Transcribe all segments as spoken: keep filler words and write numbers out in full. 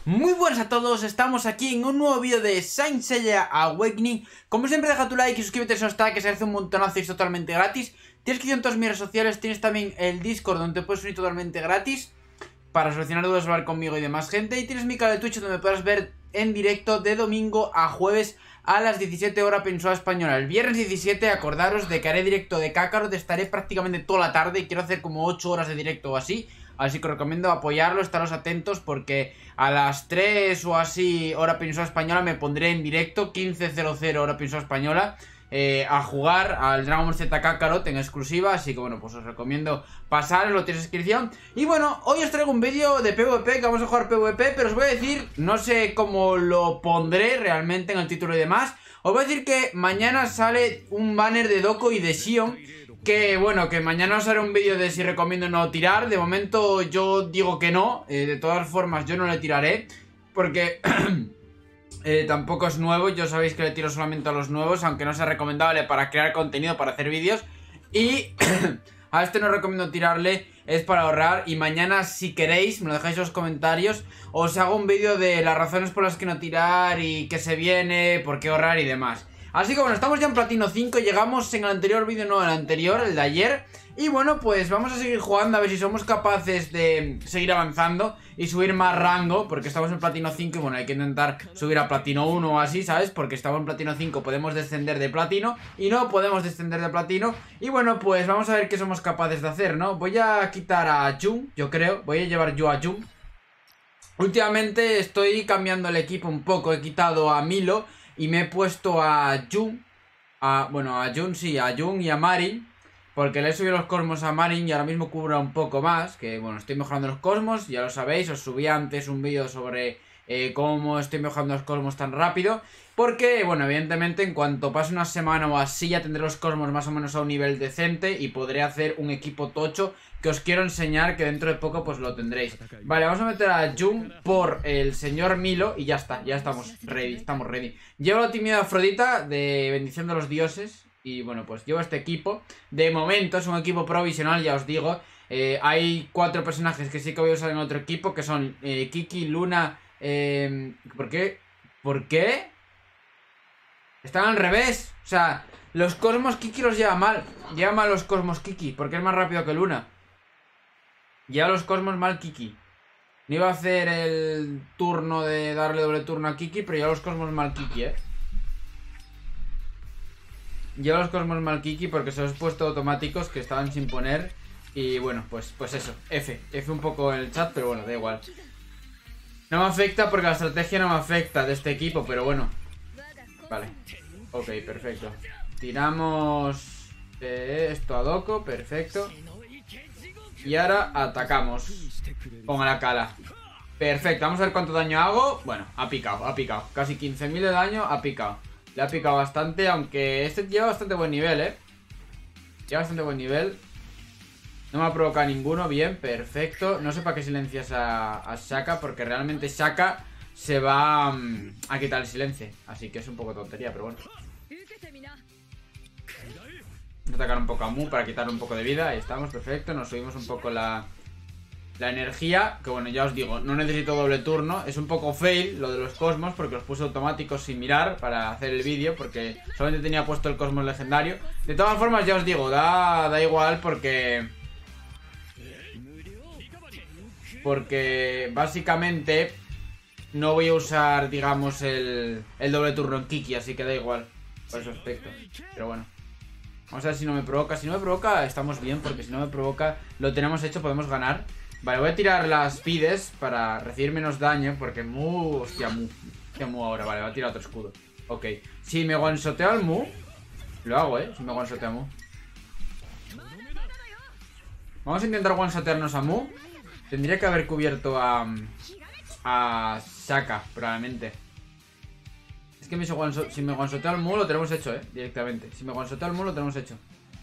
Muy buenas a todos, estamos aquí en un nuevo vídeo de Saint Seiya Awakening. Como siempre, deja tu like y suscríbete si no está, que se hace un montonazo y es totalmente gratis. Tienes que ir en todas mis redes sociales, tienes también el Discord donde te puedes unir totalmente gratis para solucionar dudas, hablar conmigo y demás gente. Y tienes mi canal de Twitch donde me podrás ver en directo de domingo a jueves a las diecisiete horas península española. El viernes diecisiete, acordaros de que haré directo de Kakarot, estaré prácticamente toda la tarde y quiero hacer como ocho horas de directo o así. Así que os recomiendo apoyarlo, estaros atentos porque a las tres o así hora península española me pondré en directo, quince cero cero hora península española, eh, a jugar al Dragon Ball Z Kakarot en exclusiva. Así que bueno, pues os recomiendo pasar, lo tenéis en descripción. Y bueno, hoy os traigo un vídeo de PvP, que vamos a jugar PvP, pero os voy a decir, no sé cómo lo pondré realmente en el título y demás. Os voy a decir que mañana sale un banner de Doko y de Xion. Que bueno, que mañana os haré un vídeo de si recomiendo o no tirar. De momento yo digo que no, eh, de todas formas yo no le tiraré porque eh, tampoco es nuevo. Yo sabéis que le tiro solamente a los nuevos, aunque no sea recomendable para crear contenido, para hacer vídeos. Y a este no recomiendo tirarle, es para ahorrar. Y mañana, si queréis, me lo dejáis en los comentarios, os hago un vídeo de las razones por las que no tirar y qué se viene, por qué ahorrar y demás. Así que bueno, estamos ya en Platino cinco, llegamos en el anterior vídeo, no, el anterior, el de ayer. Y bueno, pues vamos a seguir jugando a ver si somos capaces de seguir avanzando y subir más rango, porque estamos en Platino cinco y bueno, hay que intentar subir a Platino uno o así, ¿sabes? Porque estamos en Platino cinco, podemos descender de Platino y no podemos descender de Platino. Y bueno, pues vamos a ver qué somos capaces de hacer, ¿no? Voy a quitar a Jun, yo creo, voy a llevar yo a Jun. Últimamente estoy cambiando el equipo un poco, he quitado a Milo y me he puesto a Jun, a, bueno, a Jun sí, a Jun y a Marin, porque le he subido los cosmos a Marin y ahora mismo cubra un poco más, que bueno, estoy mejorando los cosmos, ya lo sabéis, os subí antes un vídeo sobre eh, cómo estoy mejorando los cosmos tan rápido, porque bueno, evidentemente en cuanto pase una semana o así ya tendré los cosmos más o menos a un nivel decente y podré hacer un equipo tocho que os quiero enseñar, que dentro de poco pues lo tendréis. Vale, vamos a meter a Jun por el señor Milo y ya está, ya estamos ready, estamos ready. Llevo la timidez Afrodita de bendición de los dioses y bueno, pues llevo este equipo. De momento es un equipo provisional, ya os digo. eh, Hay cuatro personajes que sí que voy a usar en otro equipo, que son eh, Kiki, Luna, eh, ¿por qué? ¿Por qué? Están al revés, o sea, los cosmos Kiki los lleva mal. Lleva mal los cosmos Kiki, porque es más rápido que Luna. Lleva los cosmos mal Kiki. No iba a hacer el turno de darle doble turno a Kiki, pero lleva los cosmos mal Kiki, eh. Lleva los cosmos mal Kiki porque se los he puesto automáticos que estaban sin poner. Y bueno, pues, pues eso, F. F un poco en el chat, pero bueno, da igual. No me afecta porque la estrategia no me afecta de este equipo, pero bueno. Vale, ok, perfecto. Tiramos eh, esto a Doko, perfecto. Y ahora atacamos con la cala. Perfecto, vamos a ver cuánto daño hago. Bueno, ha picado, ha picado. Casi quince mil de daño, ha picado. Le ha picado bastante, aunque este lleva bastante buen nivel, ¿eh? Lleva bastante buen nivel. No me ha provocado ninguno, bien, perfecto. No sé para qué silencias a, a Shaka, porque realmente Shaka se va um, a quitar el silencio. Así que es un poco tontería, pero bueno. Voy a atacar un poco a Mu para quitarle un poco de vida. Ahí estamos, perfecto. Nos subimos un poco la, la energía. Que bueno, ya os digo, no necesito doble turno. Es un poco fail lo de los cosmos, porque los puse automáticos sin mirar para hacer el vídeo, porque solamente tenía puesto el cosmos legendario. De todas formas, ya os digo, da, da igual porque... Porque básicamente no voy a usar, digamos, el, el doble turno en Kiki, así que da igual por ese aspecto. Pero bueno, vamos a ver si no me provoca. Si no me provoca, estamos bien, porque si no me provoca, lo tenemos hecho, podemos ganar. Vale, voy a tirar las pides para recibir menos daño, porque Mu... Hostia, Mu. Hostia, Mu ahora, vale, va a tirar otro escudo. Ok, si me one-shoteo al Mu, lo hago, eh, si me one-shoteo a Mu. Vamos a intentar one-shotearnos a Mu. Tendría que haber cubierto a... A Shaka, probablemente. Es que me one si me one-shoteo al Mu lo tenemos hecho, eh, directamente. Si me one-shoteo al Mu lo tenemos hecho.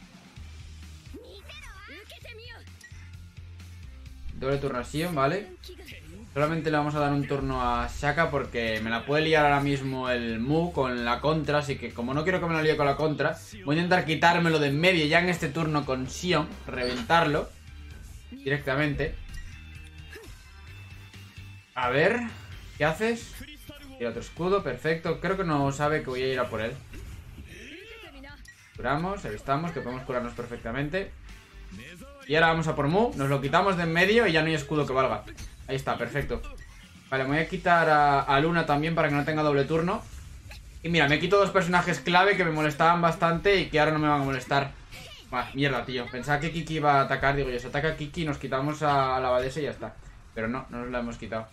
Doble turno a Xion, vale. Solamente le vamos a dar un turno a Shaka porque me la puede liar ahora mismo el Mu con la contra. Así que como no quiero que me la líe con la contra, voy a intentar quitármelo de en medio ya en este turno con Xion. Reventarlo directamente. A ver, ¿Qué haces? Y otro escudo, perfecto. Creo que no sabe que voy a ir a por él. Curamos, ahí estamos, que podemos curarnos perfectamente. Y ahora vamos a por Mu, nos lo quitamos de en medio y ya no hay escudo que valga. Ahí está, perfecto. Vale, me voy a quitar a, a Luna también para que no tenga doble turno. Y mira, me quito dos personajes clave que me molestaban bastante y que ahora no me van a molestar. Bah, mierda, tío. Pensaba que Kiki iba a atacar, digo yo, se ataca a Kiki, nos quitamos a, a la abadesa y ya está. Pero no, no nos la hemos quitado.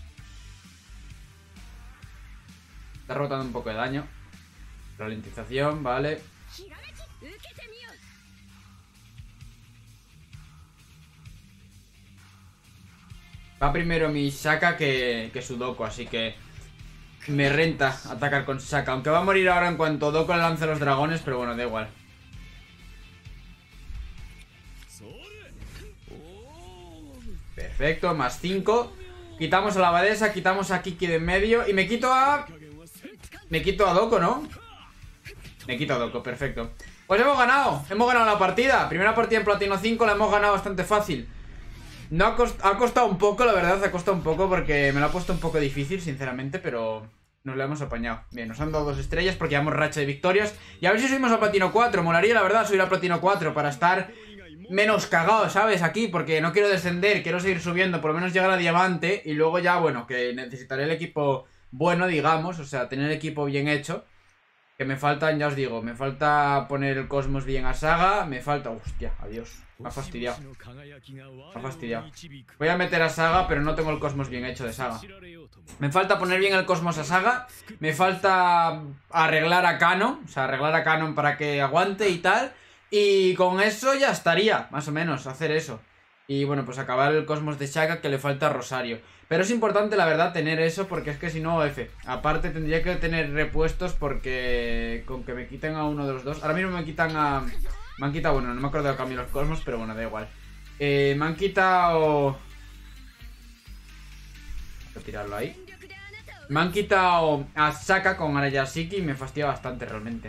Está rebotando un poco de daño. Ralentización, vale. Va primero mi Shaka que, que su Doko, así que me renta atacar con Shaka. Aunque va a morir ahora en cuanto Doko le lance los dragones, pero bueno, da igual. Perfecto, más cinco. Quitamos a la abadesa, quitamos a Kiki de en medio. Y me quito a... Me quito a Doko, ¿no? Me quito a Doko, perfecto. Pues hemos ganado, hemos ganado la partida. Primera partida en Platino cinco, la hemos ganado bastante fácil. No ha, cost ha costado un poco, la verdad, ha costado un poco porque me lo ha puesto un poco difícil, sinceramente, pero nos lo hemos apañado. Bien, nos han dado dos estrellas porque llevamos racha de victorias. Y a ver si subimos a Platino cuatro, molaría la verdad subir a Platino cuatro para estar menos cagado, ¿sabes? Aquí, porque no quiero descender, quiero seguir subiendo, por lo menos llegar a Diamante. Y luego ya, bueno, que necesitaré el equipo bueno, digamos, o sea, tener el equipo bien hecho. Que me faltan, ya os digo, me falta poner el Cosmos bien a Saga. Me falta... Hostia, adiós. Me ha fastidiado. Me ha fastidiado. Voy a meter a Saga, pero no tengo el Cosmos bien hecho de Saga. Me falta poner bien el Cosmos a Saga. Me falta arreglar a Canon. O sea, arreglar a Canon para que aguante y tal. Y con eso ya estaría, más o menos, hacer eso. Y bueno, pues acabar el Cosmos de Shaka, que le falta a Rosario. Pero es importante, la verdad, tener eso, porque es que si no, F. Aparte tendría que tener repuestos porque con que me quiten a uno de los dos... Ahora mismo me quitan a... Me han quitado, bueno, no me acuerdo del cambio de los Cosmos, pero bueno, da igual. Eh, me han quitado... Voy a tirarlo ahí. Me han quitado a Shaka con Arayashiki y me fastidia bastante realmente.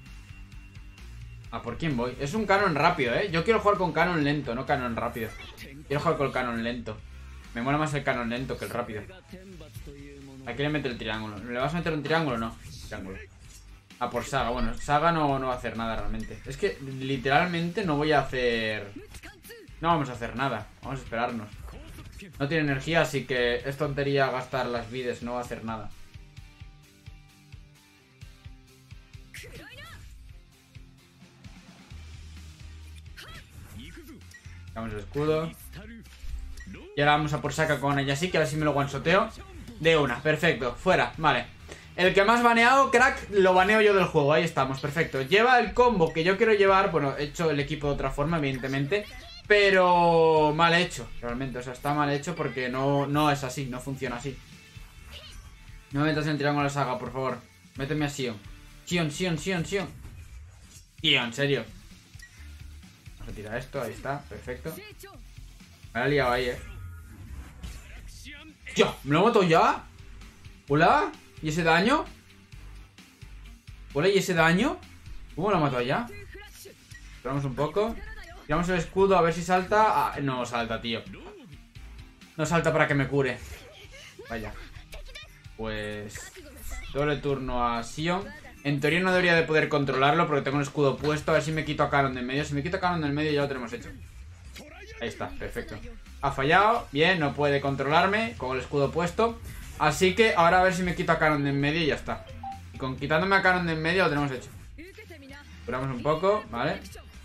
¿A por quién voy? Es un canon rápido, ¿eh? Yo quiero jugar con canon lento, no canon rápido. Quiero jugar con el canon lento. Me mola más el canon lento que el rápido. ¿A quién le mete el triángulo? ¿Le vas a meter un triángulo o no? Triángulo. Ah, por Saga. Bueno, Saga no, no va a hacer nada realmente. Es que literalmente no voy a hacer... No vamos a hacer nada. Vamos a esperarnos. No tiene energía, así que es tontería gastar las vides. No va a hacer nada. Sacamos el escudo. Y ahora vamos a por Shaka con ella sí, que a ver si me lo guansoteo. De una, perfecto, fuera, vale. El que más baneado, crack, lo baneo yo del juego. Ahí estamos, perfecto. Lleva el combo que yo quiero llevar. Bueno, he hecho el equipo de otra forma, evidentemente. Pero mal hecho, realmente. O sea, está mal hecho porque no, no es así, no funciona así. No me metas en el triángulo de Saga, por favor. Méteme a Sion. Sion, Sion, Sion, Sion. Tío, en serio. Vamos a tirar esto, ahí está, perfecto. Me la he liado ahí, eh. ¡Tío! ¿Me lo mato ya? ¿Hola? ¿Y ese daño? ¿Hola? ¿Y ese daño? ¿Cómo lo mato ya? Esperamos un poco. Tiramos el escudo a ver si salta. Ah, no salta, tío. No salta para que me cure. Vaya. Pues... doble turno a Sion. En teoría no debería de poder controlarlo porque tengo un escudo puesto. A ver si me quito a Canon del medio. Si me quito a Canon del medio ya lo tenemos hecho. Ahí está, perfecto. Ha fallado, bien, no puede controlarme con el escudo puesto. Así que ahora a ver si me quito a Canon de en medio y ya está. Y con quitándome a Canon de en medio lo tenemos hecho. Curamos un poco, vale.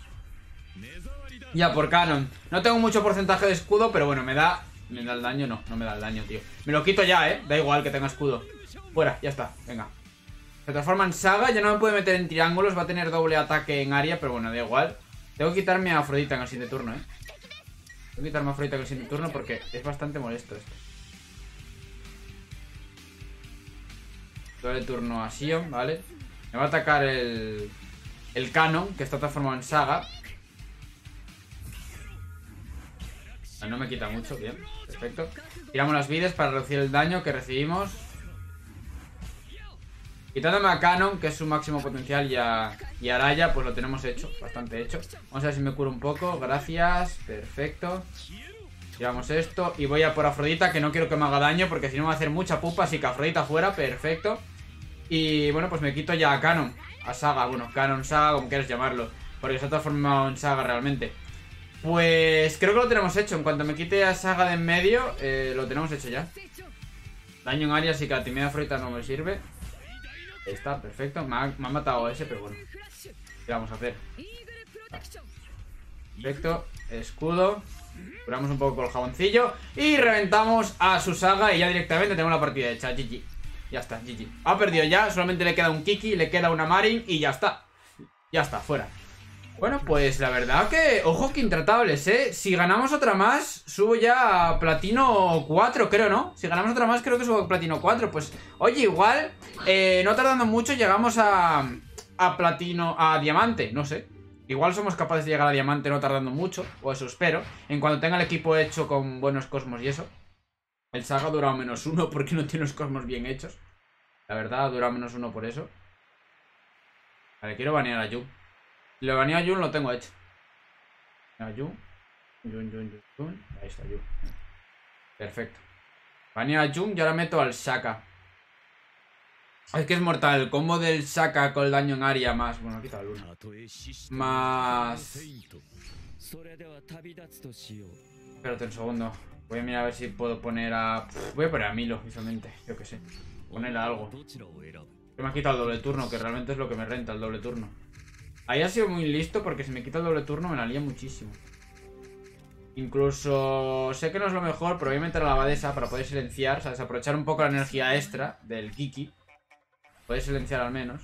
Ya por Canon. No tengo mucho porcentaje de escudo, pero bueno, me da... ¿Me da el daño? No, no me da el daño, tío. Me lo quito ya, eh, da igual que tenga escudo. Fuera, ya está, venga. Se transforma en Saga, ya no me puede meter en triángulos. Va a tener doble ataque en área, pero bueno, da igual. Tengo que quitarme a Afrodita en el siguiente turno, eh. Tengo que quitarme a Afrodita en el siguiente turno porque es bastante molesto esto. Doble turno a Sion, ¿vale? Me va a atacar el... el Canon, que está transformado en Saga. No me quita mucho, bien, perfecto. Tiramos las vidas para reducir el daño que recibimos. Quitándome a Canon, que es su máximo potencial, y a, y a Araya, pues lo tenemos hecho, bastante hecho. Vamos a ver si me curo un poco, gracias, perfecto. Tiramos esto y voy a por Afrodita, que no quiero que me haga daño porque si no me va a hacer mucha pupa. Así que Afrodita fuera, perfecto. Y bueno, pues me quito ya a Canon, a Saga, bueno, Canon, Saga, como quieras llamarlo, porque se ha transformado en Saga realmente. Pues creo que lo tenemos hecho. En cuanto me quite a Saga de en medio, eh, lo tenemos hecho ya. Daño en área, así que la timidez de Afrodita no me sirve. Ahí está, perfecto. Me ha, me ha matado ese, pero bueno, ¿qué vamos a hacer? Perfecto, escudo. Curamos un poco con el jaboncillo y reventamos a su Saga y ya directamente tenemos la partida hecha. G G. Ya está, G G. Ha perdido ya, solamente le queda un Kiki, le queda una Marin y ya está. Ya está, fuera. Bueno, pues la verdad que, ojo que intratables, ¿eh? Si ganamos otra más, subo ya a Platino cuatro, creo, ¿no? Si ganamos otra más, creo que subo a Platino cuatro. Pues, oye, igual, eh, no tardando mucho llegamos a, a Platino, a Diamante, no sé. Igual somos capaces de llegar a Diamante no tardando mucho, o eso espero. En cuanto tenga el equipo hecho con buenos cosmos y eso. El Saga ha durado menos uno porque no tiene los cosmos bien hechos. La verdad, ha durado menos uno por eso. Vale, quiero banear a Jun. Si lo baneo a Jun, lo tengo hecho. A Jun. Jun, Jun, Jun, Jun. Ahí está Jun. Perfecto. Baneo a Jun y ahora meto al Shaka. Es que es mortal. El combo del Shaka con el daño en área más... Bueno, quita la luna. Más... Espérate un segundo. Voy a mirar a ver si puedo poner a... Voy a poner a Milo, visualmente. Yo qué sé. Ponerle algo. Que me ha quitado el doble turno, que realmente es lo que me renta, el doble turno. Ahí ha sido muy listo porque si me quita el doble turno me la lía muchísimo. Incluso... Sé que no es lo mejor, pero voy a meter a la abadesa para poder silenciar. ¿Sabes? Aprovechar un poco la energía extra del Kiki. Poder silenciar al menos.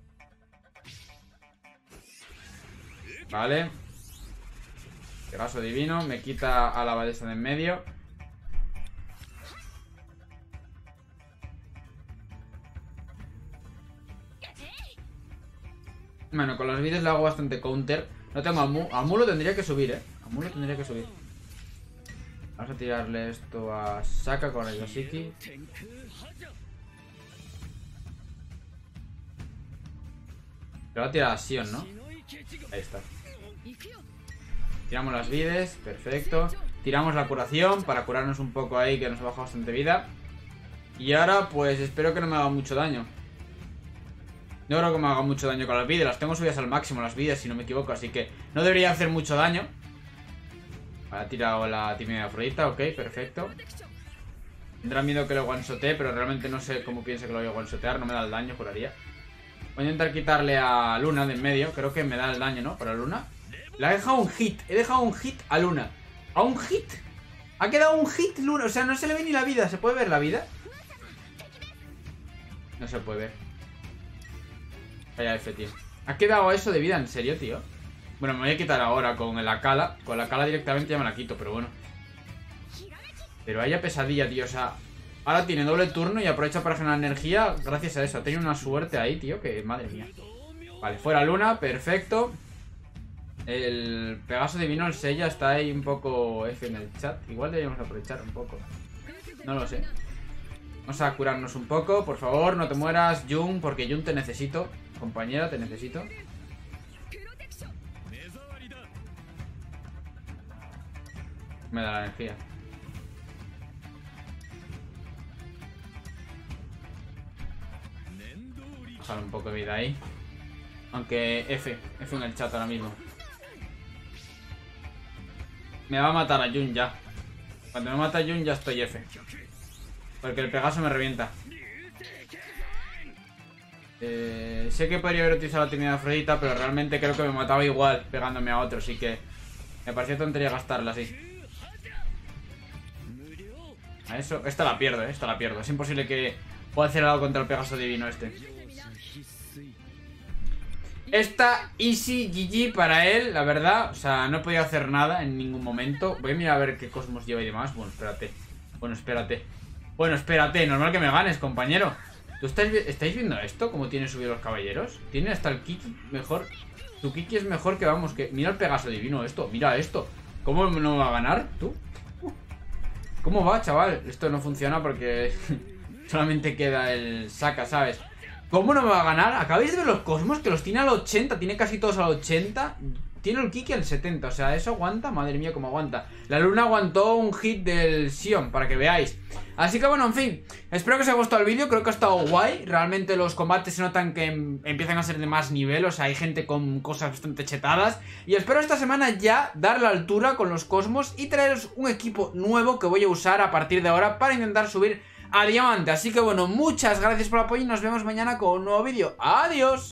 Vale. Pegaso divino. Me quita a la abadesa de en medio. Bueno, con los vídeos le hago bastante counter. No tengo a Mu. A Mu lo tendría que subir, eh. A Mu lo tendría que subir. Vamos a tirarle esto a Shaka con el Yoshiki. Le va a tirar a Sion, ¿no? Ahí está. Tiramos las vides, perfecto. Tiramos la curación para curarnos un poco ahí, que nos ha bajado bastante vida. Y ahora, pues espero que no me haga mucho daño. No creo que me haga mucho daño con las vides. Las tengo subidas al máximo las vides, si no me equivoco. Así que no debería hacer mucho daño. Ha tirado la timidez de Afrodita, ok, perfecto. Tendrá miedo que lo one-shotee, pero realmente no sé cómo piensa que lo voy a one-shotear. No me da el daño, juraría. Voy a intentar quitarle a Luna de en medio. Creo que me da el daño, ¿no? Para Luna. Le he dejado un hit. He dejado un hit a Luna. ¿A un hit? Ha quedado un hit Luna. O sea, no se le ve ni la vida. ¿Se puede ver la vida? No se puede ver. Vaya F, tío. ¿Ha quedado eso de vida? ¿En serio, tío? Bueno, me voy a quitar ahora con la Cala. Con la Cala directamente ya me la quito, pero bueno. Pero vaya pesadilla, tío. O sea, ahora tiene doble turno y aprovecha para generar energía gracias a eso. Ha tenido una suerte ahí, tío, que madre mía. Vale, fuera Luna, perfecto. El Pegaso Divino, el Seiya, está ahí un poco F en el chat. Igual deberíamos aprovechar un poco. No lo sé. Vamos a curarnos un poco, por favor, no te mueras, Jun, porque Jun te necesito. Compañera, te necesito. Me da la energía. Bajar un poco de vida ahí. Aunque F, F en el chat ahora mismo. Me va a matar a Jun ya. Cuando me mata a Jun ya estoy F. Porque el Pegaso me revienta. Eh, sé que podría haber utilizado la timidez de Afrodita, pero realmente creo que me mataba igual pegándome a otro, así que me parecía tontería gastarla así. A eso, esta la pierdo, eh, esta la pierdo. Es imposible que pueda hacer algo contra el Pegaso Divino este. Esta easy G G para él, la verdad. O sea, no he podido hacer nada en ningún momento. Voy a mirar a ver qué cosmos lleva y demás. Bueno, espérate. Bueno, espérate. Bueno, espérate. Normal que me ganes, compañero. ¿Tú estáis, estáis viendo esto? ¿Cómo tiene subido los caballeros? Tiene hasta el Kiki mejor. Tu Kiki es mejor que, vamos, que... Mira el Pegaso Divino esto. Mira esto. ¿Cómo no va a ganar? ¿Tú? ¿Cómo va, chaval? Esto no funciona porque solamente queda el Shaka, ¿sabes? ¿Cómo no me va a ganar? ¿Acabáis de ver los cosmos? Que los tiene al ochenta. Tiene casi todos al ochenta. tiene el Kiki al setenta. O sea, eso aguanta, madre mía, cómo aguanta. La luna aguantó un hit del Sion, para que veáis. Así que bueno, en fin, espero que os haya gustado el vídeo. Creo que ha estado guay. Realmente los combates se notan que em empiezan a ser de más nivel. O sea, hay gente con cosas bastante chetadas. Y espero esta semana ya dar la altura con los Cosmos y traeros un equipo nuevo que voy a usar a partir de ahora para intentar subir a diamante. Así que bueno, muchas gracias por el apoyo y nos vemos mañana con un nuevo vídeo. ¡Adiós!